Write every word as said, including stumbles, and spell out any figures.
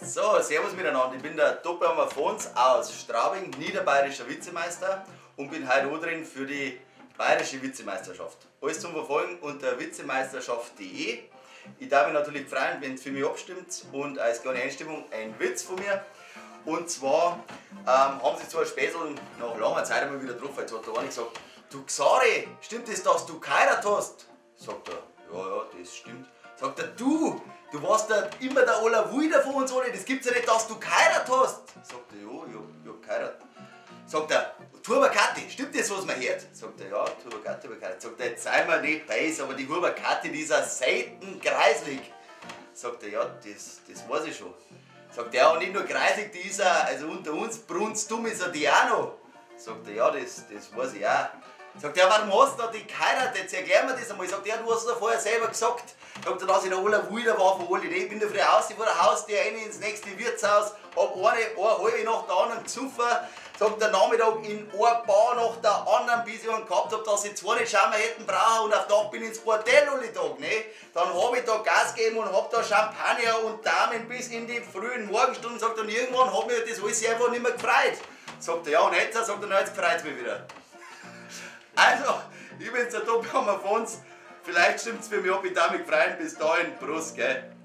So, servus miteinander. Ich bin der Doppelhammer Fons aus Straubing, niederbayerischer Vizemeister und bin heute auch drin für die bayerische Vizemeisterschaft. Alles zum Verfolgen unter vizemeisterschaft punkt de. Ich darf mich natürlich freuen, wenn es für mich abstimmt, und als kleine Einstimmung ein Witz von mir. Und zwar ähm, haben sie zwei Späßeln nach langer Zeit einmal wieder getroffen. Jetzt hat der eine gesagt: Du Xari, stimmt es, dass du geheiratet hast? Sagt er: Ja, ja, das stimmt. Sagt er: Du, du warst da immer der Allerwuider von uns alle, das gibt's ja nicht, dass du geheiratet hast. Sagt er: Ja, ich hab, ich hab geheiratet. Sagt er: Turbakati, stimmt das, was man hört? Sagt er: Ja, Turbakati hab ich geheiratet. Sagt er: Jetzt sei mir nicht beiß, aber die Turbakati, die ist ein selten kreislig. Sagt er: Ja, das, das weiß ich schon. Sagt er: Ja, und nicht nur kreisig, die ist er, also unter uns, brunzdumm ist er die auch noch. Sagt er: Ja, das, das weiß ich auch. Sagt er: Ja, warum hast du da die geheiratet? Jetzt erklär mir das einmal. Sagt er: Ja, du hast es ja vorher selber gesagt. Sagt er: Dass ich der Allerwuider war von alle. Ich bin da früh raus, ich war der Haustür rein ins nächste Wirtshaus, hab eine, eine halbe nach der anderen gesoffen. Sagt der Nachmittag in eine Bar nach der anderen, bis ich einen gehabt hab, dass ich zwei nicht schauen hätten brauchen, und auf Tag bin ich ins Bordell alle Tag, ne? Dann hab ich da Gas gegeben und hab da Champagner und Damen bis in die frühen Morgenstunden. Sagt er: Und irgendwann hat mich das alles einfach nicht mehr gefreut. Sagt er: Ja, und jetzt? Sagt er: Na, jetzt freut's mich wieder. Also, ich bin's, der Doppelhammer Fons. Vielleicht stimmt's für mich ab, ich darf mich freuen. Bis dahin, Prost, gell?